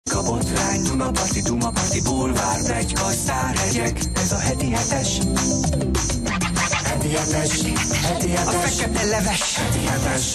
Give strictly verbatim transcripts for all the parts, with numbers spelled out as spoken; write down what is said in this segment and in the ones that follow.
Kapocsrány, Dunaparti, Dunaparti, bulvár, pletyka, sztárhegyek, ez a heti hetes. Heti hetes, heti hetes, a fekete leves, heti hetes.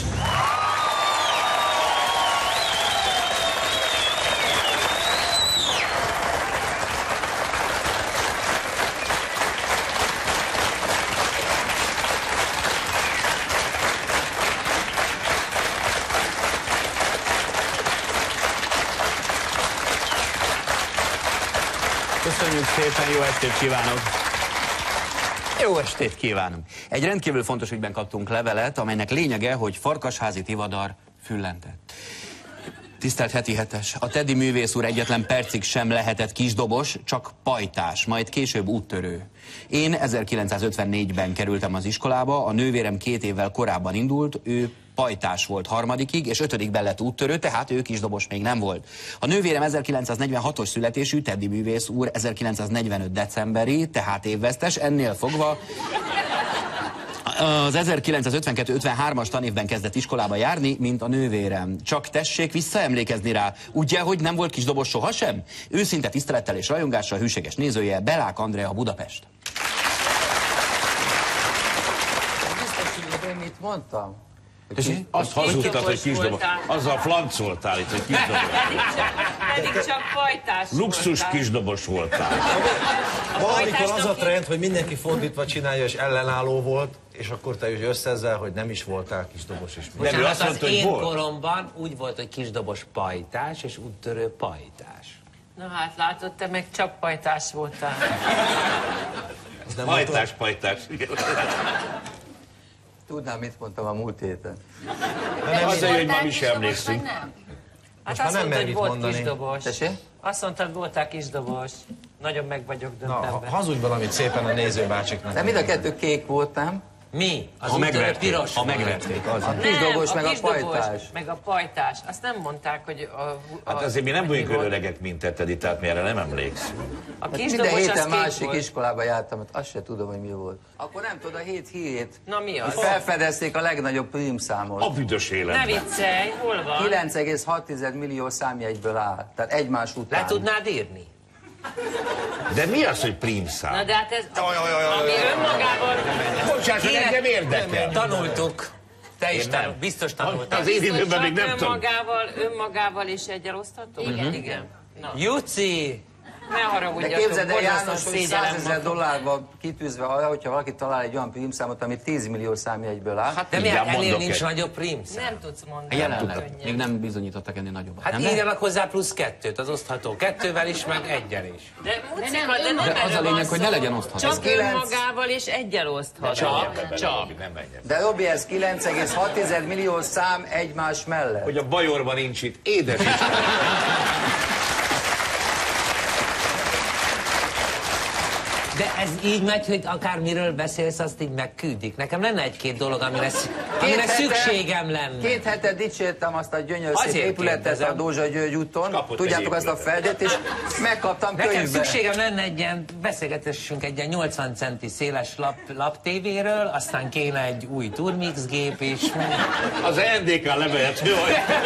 Köszönjük szépen, jó estét kívánok! Jó estét kívánok! Egy rendkívül fontos ügyben kaptunk levelet, amelynek lényege, hogy Farkasházi Tivadar füllentett. Tisztelt heti hetes, a Teddy művész úr egyetlen percig sem lehetett kisdobos, csak pajtás, majd később úttörő. Én ezerkilencszázötvennégyben kerültem az iskolába, a nővérem két évvel korábban indult, ő pajtás volt harmadikig, és ötödikben lett úttörő, tehát ő kisdobos még nem volt. A nővérem ezerkilencszáznegyvenhatos születésű, Teddy művész úr ezerkilencszáznegyvenöt decemberi, tehát évvesztes, ennél fogva az ezerkilencszázötvenkettő ötvenhármas tanévben kezdett iskolába járni, mint a nővérem. Csak tessék visszaemlékezni rá, ugye, hogy nem volt kisdobos sohasem? Őszinte tisztelettel és rajongással hűséges nézője, Belák Andrea, Budapest. Biztos, hogy én mit mondtam? Hogy azt hazudtad, hogy kisdobos. Azzal flancoltál itt, hogy kisdobos. Pedig csak pajtás Luxus kisdobos voltál. Valamikor az a trend, hogy mindenki fordítva csinálja, és ellenálló volt, és akkor te is jössz ezzel, hogy nem is voltál kisdobos. És nem, ő azt mondta, az hogy én volt. koromban úgy volt, hogy kisdobos pajtás, és úttörő pajtás. Na hát látod, te meg csak pajtás voltál. Pajtás, pajtás. Tudnám, mit mondtam a múlt héten. Azért, hogy ma mi sem emlékszünk. Hát már azt nem mondta, mer hogy mit volt mondani. kisdobos. Tessék? Azt mondta, hogy voltál kisdobos. Nagyon meg vagyok Na, döntetve. ha- hazudj valamit szépen a nézőbácsiknak. De mind a kettő kék volt, nem? Mi? Az Ha úttörő megverték, piros ha volt. megverték, az. A kisdobos meg a kisdobos, pajtás. meg a pajtás. Azt nem mondták, hogy a... a Hát azért mi nem hogy vagyunk mi volt. öregek, mint te, Teddy, tehát mi erre nem emlékszünk. A Hát minden kisdobos az héten kék másik volt. iskolába jártam, hát azt se tudom, hogy mi volt. Akkor nem tudod, a hét hírét. Na mi az? Felfedezték a legnagyobb prímszámot. A büdös Ne életben. viccelj, hol van? kilenc egész hat millió számjegyből áll. Tehát egymás után. Le tudnád írni? De mi az, hogy Na prímszám? de hát ez... Ami önmagában... Bocsánat, hogy engem érdekel. Tanultuk. Te is tanul, biztos tanultál. Az én időmben még nem tudom. önmagával, önmagával is egyel osztható? Igen, igen. Na. Juci! Ne De haragudjatok, képzeld el, borzasztóan János, hogy szégyellem százezer magam. dollárba kitűzve arra, hogyha valaki talál egy olyan prímszámot, ami tíz millió számjegyből áll. Hát Hát, de mi Mindjárt ennél mondok nincs egy. nagyobb prímszám? Nem tudsz mondani. Jelenleg. Még nem bizonyítottak ennél nagyobbat. Hát nem írjanak hozzá plusz kettőt, az osztható. Kettővel is, meg egyen is. De, de nem, de nem De az erről a lényeg, van hogy szó. ne legyen osztható. Csak kilenc. önmagával és egyel osztható. Csak, csak. Nem menjen. De Robi, ez kilenc egész hat millió szám egymás mellett. Hogy a Bajorban nincs itt, édes Isten. De ez így megy, hogy akármiről beszélsz, azt így megküldik. Nekem lenne egy-két dolog, amire, sz- amire hete- szükségem lenne. Két hete dicsértem azt a gyönyörű szép Azért épületet kérdezem. a Dózsa György úton. Kapott Tudjátok egy azt a épületet. feldet, és megkaptam Nekem könyvbe. szükségem lenne egy ilyen, beszélgetessünk egy ilyen nyolcvan centi széles lap, laptévéről, aztán kéne egy új Turmix gép is. Az en dé ká levelet, jó.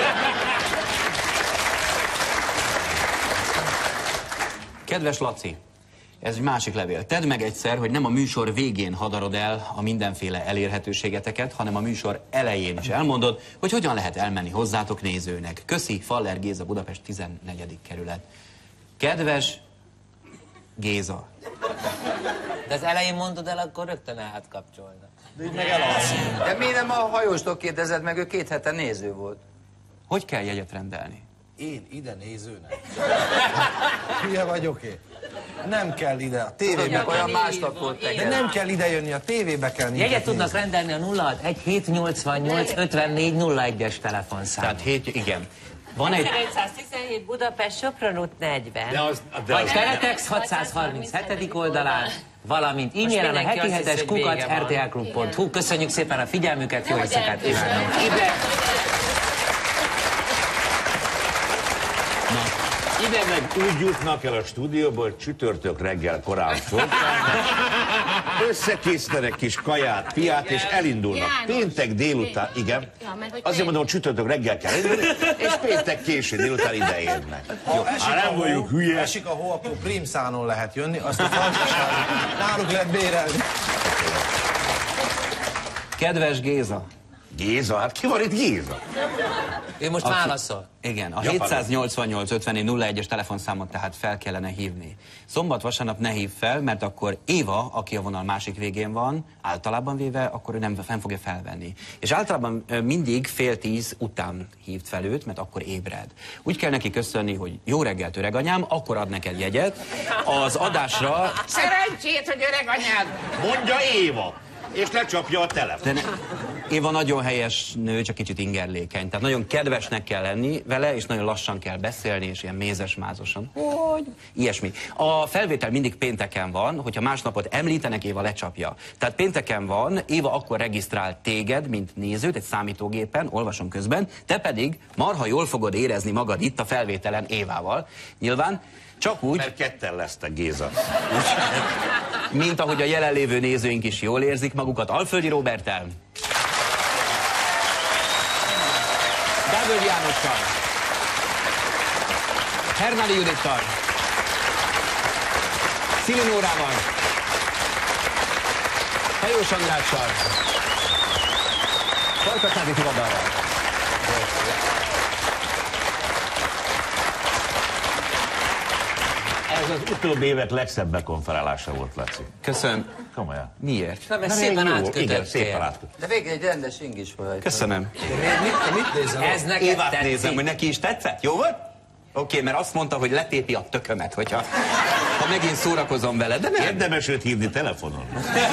Kedves Laci, ez egy másik levél. Tedd meg egyszer, hogy nem a műsor végén hadarod el a mindenféle elérhetőségeteket, hanem a műsor elején is elmondod, hogy hogyan lehet elmenni hozzátok nézőnek. Köszi, Faller Géza, Budapest tizennegyedik kerület. Kedves Géza. De az elején mondod el, akkor rögtön átkapcsolnak. De mi nem a hajóstól kérdezed meg, ő két hete néző volt. Hogy kell jegyet rendelni? Én ide nézőnek? Hülye vagyok én? Nem kell ide, a tévébe Tudod, kell. olyan másnap volt De tegnap. nem kell ide jönni, a tévébe kell minket Jegyet tudnak nézni. rendelni a nulla hat egy hét nyolcvannyolc ötvennégy nulla egyes telefonszám. Tehát hét, igen. Van egy... ezeregyszáztizenhét Budapest, Sopron út negyven. De az, de Vagy az, Teletex hatszázharminchetedik oldalán, valamint e-mailen a mindenki heti azt hetes hiszi, hogy kukac vége van. er té el klub pont hu. Köszönjük szépen a figyelmüket, jó éjszakát kívánok! ide. Na, Ide meg úgy jutnak el a stúdióból, hogy csütörtök reggel korán fölkelnek, összekészítenek kis kaját, piát, és elindulnak. Péntek délután, igen, azért mondom, hogy csütörtök reggel kell indulni, és péntek késő délután ide érnek. Jó, hát nem vagyunk hülye. Esik a hó, akkor prímszánon lehet jönni, azt a Farkasházi náluk lehet bérelni. Kedves Géza! Géza? Hát ki van itt Géza? Ő most Aki- válaszol. Igen, a Ja, hétszáznyolcvannyolc ötven nulla egyes telefonszámot tehát fel kellene hívni. Szombat-vasárnap ne hív fel, mert akkor Éva, aki a vonal másik végén van, általában véve, akkor ő nem, nem fogja felvenni. És általában ö, mindig fél tíz után hívt fel őt, mert akkor ébred. Úgy kell neki köszönni, hogy jó reggelt, öreganyám, akkor ad neked jegyet. Az adásra... Szerencsét, hogy öreg anyád! Mondja Éva, és lecsapja a telefon. De ne, Éva nagyon helyes nő, csak kicsit ingerlékeny. Tehát nagyon kedvesnek kell lenni vele, és nagyon lassan kell beszélni, és ilyen mézes-mázosan. Hogy? Ilyesmi. A felvétel mindig pénteken van, hogyha másnapot említenek, Éva lecsapja. Tehát pénteken van, Éva akkor regisztrál téged, mint nézőt egy számítógépen, olvasom közben, te pedig marha jól fogod érezni magad itt a felvételen Évával. Nyilván csak úgy, Mert ketten lesztek, Géza. mint ahogy a jelenlévő nézőink is jól érzik magukat. Alföldi Róberttel, Dávid Jánossal, Hernádi Judittal, Szili Nórával, Hajós Andrással, Farkasházi Tivadarral. Ez az utóbbi évek legszebb bekonferálása volt, Laci. Köszönöm. Komolyan. Miért? Nem, ez Na, szépen jó, igen, átkötöttél. szépen átkötött. De végül egy rendes ing is volt. Köszönöm. Mit, mit, mit nézel? Ez neked Évát tetszik. nézem, hogy neki is tetszett. Jó volt? Oké, okay, mert azt mondta, hogy letépi a tökömet, hogyha ha megint szórakozom vele, de nem. Érdemes őt hívni telefonon.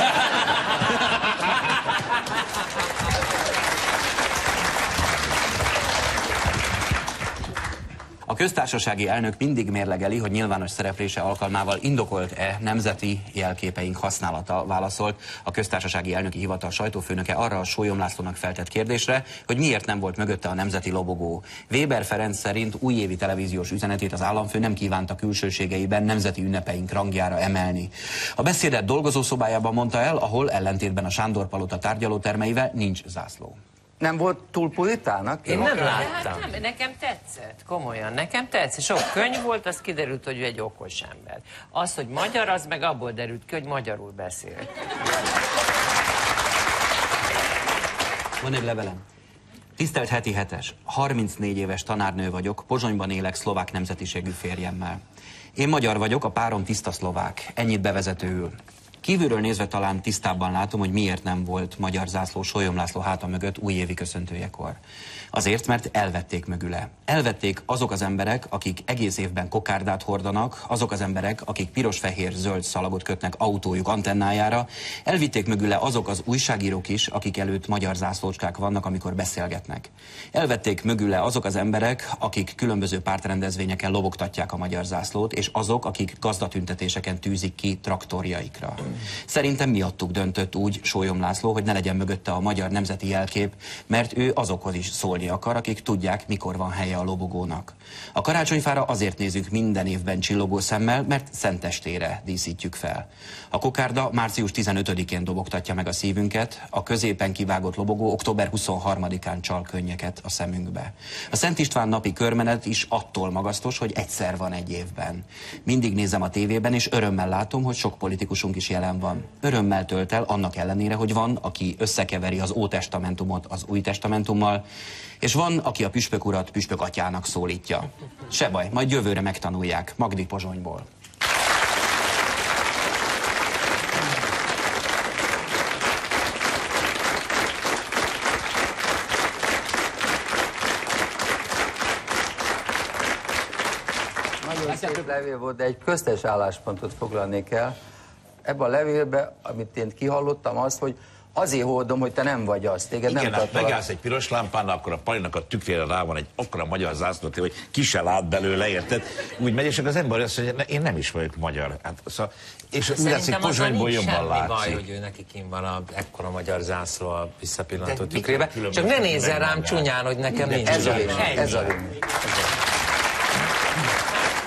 A köztársasági elnök mindig mérlegeli, hogy nyilvános szereplése alkalmával indokolt-e nemzeti jelképeink használata, válaszolt a köztársasági elnöki hivatal sajtófőnöke arra a Sólyom Lászlónak feltett kérdésre, hogy miért nem volt mögötte a nemzeti lobogó. Weber Ferenc szerint újévi televíziós üzenetét az államfő nem kívánta külsőségeiben nemzeti ünnepeink rangjára emelni. A beszédet dolgozószobájában mondta el, ahol ellentétben a Sándor Palota tárgyalótermeivel nincs zászló. Nem volt túl puritának? Én nem De hát láttam. nem, nekem tetszett, komolyan, nekem tetszett. Sok könyv volt, az kiderült, hogy ő egy okos ember. Az, hogy magyar, az meg abból derült ki, hogy magyarul beszél. Van egy levelem. Tisztelt heti hetes, harmincnégy éves tanárnő vagyok, Pozsonyban élek szlovák nemzetiségű férjemmel. Én magyar vagyok, a párom tiszta szlovák, ennyit bevezetőül. Kívülről nézve talán tisztábban látom, hogy miért nem volt magyar zászló Sólyom László háta mögött újévi köszöntőjekor. Azért, mert elvették mögüle. Elvették azok az emberek, akik egész évben kokárdát hordanak, azok az emberek, akik piros-fehér-zöld szalagot kötnek autójuk antennájára, elvitték mögüle azok az újságírók is, akik előtt magyar zászlócskák vannak, amikor beszélgetnek. Elvették mögüle azok az emberek, akik különböző pártrendezvényeken lobogtatják a magyar zászlót, és azok, akik gazdatüntetéseken tűzik ki traktorjaikra. Szerintem miattuk döntött úgy Sólyom László, hogy ne legyen mögötte a magyar nemzeti jelkép, mert ő azokhoz is szólni akar, akik tudják, mikor van helye a lobogónak. A karácsonyfára azért nézzük minden évben csillogó szemmel, mert szentestére díszítjük fel. A kokárda március tizenötödikén dobogtatja meg a szívünket, a középen kivágott lobogó október huszonharmadikán csal könnyeket a szemünkbe. A Szent István napi körmenet is attól magasztos, hogy egyszer van egy évben. Mindig nézem a tévében, és örömmel látom, hogy sok politikusunk is jelen van. Örömmel tölt el, annak ellenére, hogy van, aki összekeveri az Ótestamentumot az Új Testamentummal, és van, aki a püspök urat püspök atyának szólítja. Se baj, majd jövőre megtanulják. Magdi Pozsonyból. Nagyon szép levél volt, de egy köztes álláspontot foglalnék el. Ebben a levélben, amit én kihallottam, az, hogy azért hordom, hogy te nem vagy az, téged Igen, nem hát tartalak. megállsz egy piros lámpán, akkor a Palinak a tükrére rá van egy akkora magyar zászló, hogy ki se lát belőle, érted? Úgy megy, és az ember azt mondja, én nem is vagyok magyar. Hát, szóval, és úgy látszik, Szerintem azzal Pozsonyból nincs jobban semmi baj, látszik. hogy ő neki kint van a ekkora magyar zászló a visszapillantó De tükrébe. különböző Csak ne meg nézzen rám magát. csúnyán, hogy nekem nincs. Ez a Ennyi. lényeg, ez a lényeg.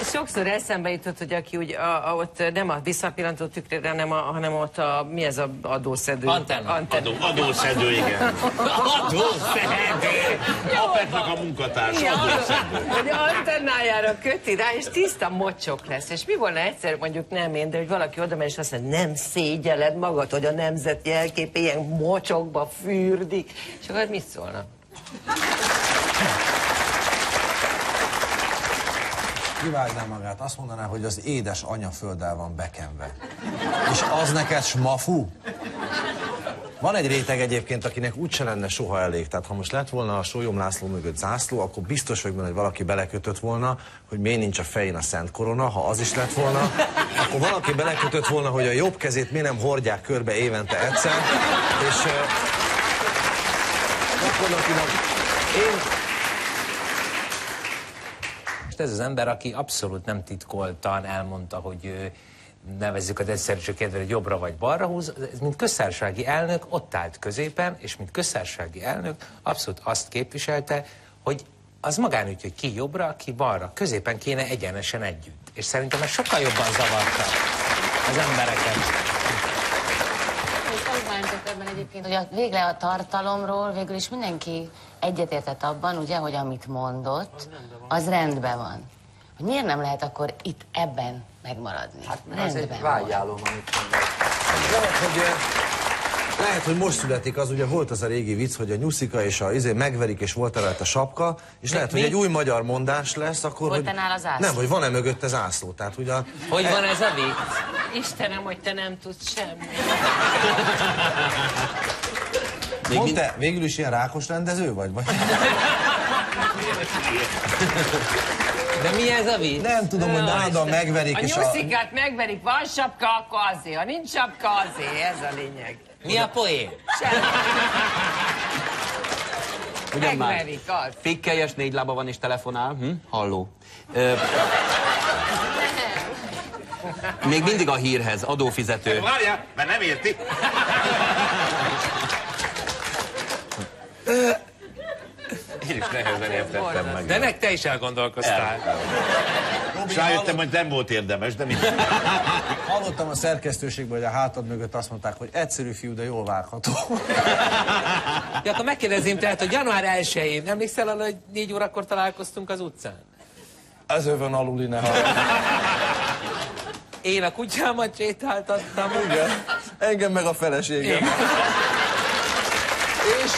sokszor eszembe jutott, hogy aki úgy a, a, ott nem a visszapillantó tükrére, hanem, a, hanem ott a, mi ez a adószedő? Antenna. Antenna. Adó, adószedő, igen. Adószedő! Apetnak a munkatárs, Ja, adószedő. hogy antennájára köti rá, és tiszta mocsok lesz. És mi volna egyszer, mondjuk nem én, de hogy valaki oda megy, és azt mondja, nem szégyeled magad, hogy a nemzet jelképe ilyen mocsokba fürdik. És akkor mit szólna? Kivágná magát, azt mondaná, hogy az édes anyafölddel van bekenve. És az neked smafu? Van egy réteg egyébként, akinek úgyse lenne soha elég. Tehát ha most lett volna a Sólyom László mögött zászló, akkor biztos vagyok benne, hogy valaki belekötött volna, hogy miért nincs a fején a Szent Korona. Ha az is lett volna, akkor valaki belekötött volna, hogy a jobb kezét miért nem hordják körbe évente egyszer. És uh, gyakorlatilag én... Ez az ember, aki abszolút nem titkoltan elmondta, hogy ő, nevezzük az egyszerűség kedvére, hogy jobbra vagy balra húz, ez mint köztársasági elnök ott állt középen, és mint köztársasági elnök abszolút azt képviselte, hogy az magánügy, hogy ki jobbra, ki balra. Középen kéne egyenesen együtt. És szerintem ez sokkal jobban zavarta az embereket. És az bántott ebben egyébként, hogy a, végre a tartalomról végül is mindenki egyetértett abban, ugye, hogy amit mondott, az rendben van. Hogy miért nem lehet akkor itt ebben megmaradni? Hát ez egy vágyálom, amit mondott. Lehet, hogy, lehet, hogy most születik az, ugye volt az a régi vicc, hogy a nyuszika és a izé megverik, és volt rajta sapka, és lehet, mi? hogy egy új magyar mondás lesz, akkor, Volt-e hogy... nála zászló? Nem, hogy van-e mögötte zászló, tehát ugye... Hogy van ez a vicc? Istenem, hogy te nem tudsz semmit. Mondd te, végül is ilyen rákos rendező vagy? vagy? De mi ez a vicc? Nem tudom, hogy nálam megverik, A és a... nyuszikát megverik, van sapka, akkor azért, ha nincs sapka, azért, ez a lényeg. Mi a poén? Ugyan már. Megverik, az. Pikkelyes, négy lába van és telefonál. Hm? Halló. Ö, még mindig a hírhez, adófizető. Várjál, mert nem érti. Én is nehezen értettem meg. De nek te is elgondolkoztál. És rájöttem, hogy nem volt érdemes, de mit? Hallottam a szerkesztőségben, hogy a hátad mögött azt mondták, hogy egyszerű fiú, de jól vágható. Ja, akkor megkérdezném tehát, hogy január elsején, emlékszel arra, hogy négy órakor találkoztunk az utcán? Ez övön aluli, ne hallom. Én a kutyámat sétáltattam. Igen. Engem meg a feleségem. És...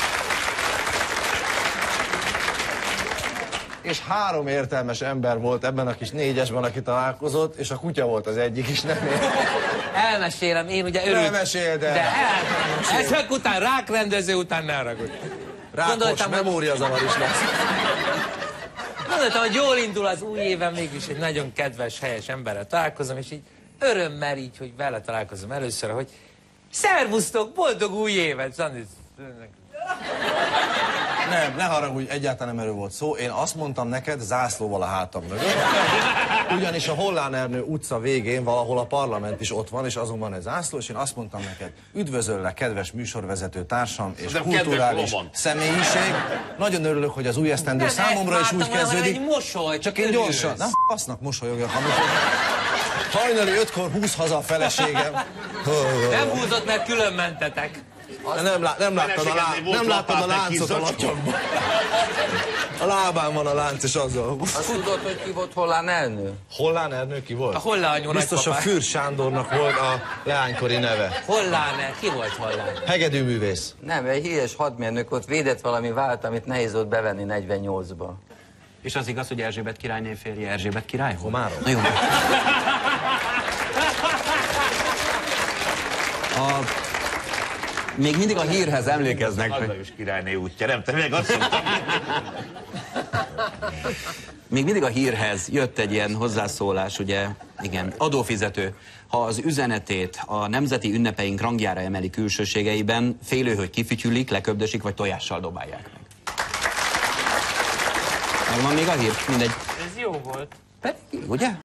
És három értelmes ember volt ebben a kis négyesben, aki találkozott, és a kutya volt az egyik is, nem én. Elmesélem, én ugye örült. Nem meséld el. De el. Ezek után, rákrendező után ne haragudj. Rákos, Gondoltam, hogy- memóriazavar is lesz. Gondoltam, hogy jól indul az új éven, mégis egy nagyon kedves, helyes emberrel találkozom, és így örömmel így, hogy vele találkozom először, hogy szervusztok, boldog új évet! Zandi, Nem, ne haragudj, egyáltalán nem erről volt szó. Én azt mondtam neked zászlóval a hátam mögött. Ugyanis a Hollán Ernő utca végén valahol a parlament is ott van, és azon van egy zászló, és én azt mondtam neked, üdvözöllek, kedves műsorvezető társam és De kulturális kedves Lomond. személyiség. Nagyon örülök, hogy az új esztendő Nem, számomra is ezt úgy vártam, hanem kezdődik. egy mosoly, Csak én örülsz. gyorsan, na fasznak mosolyogjak, amikor hajnali ötkor húsz haza a feleségem. Nem húzott, mert külön mentetek. Nem, lá, nem láttad a, lá, Feleségednél volt nem láttad a lapát, egy láncot a kis zacskó. latyomban. A lábán van a lánc, és azzal. Azt tudod, hogy ki volt Hollán Ernő? Hollán Ernő ki volt? A Hollán anyó Biztos a nagypapá. Fürst Sándornak volt a leánykori neve. Hollán, ki volt Hollán? Hegedűművész. Nem, egy híres hadmérnök ott védett valami vált, amit nehéz volt bevenni negyvennyolcba. És az igaz, hogy Erzsébet királyné férje Erzsébet király? Komárom. Na jó. A... Még mindig a hírhez emlékeznek, Az hogy... Lajos királyné útja, nem? Te meg azt mondtad. Még mindig a hírhez jött egy ilyen hozzászólás, ugye, igen, adófizető. Ha az üzenetét a nemzeti ünnepeink rangjára emeli külsőségeiben, félő, hogy kifütyülik, leköbdösik, vagy tojással dobálják meg. Megvan még a hír? Mindegy. Ez jó volt. Pedig, ugye?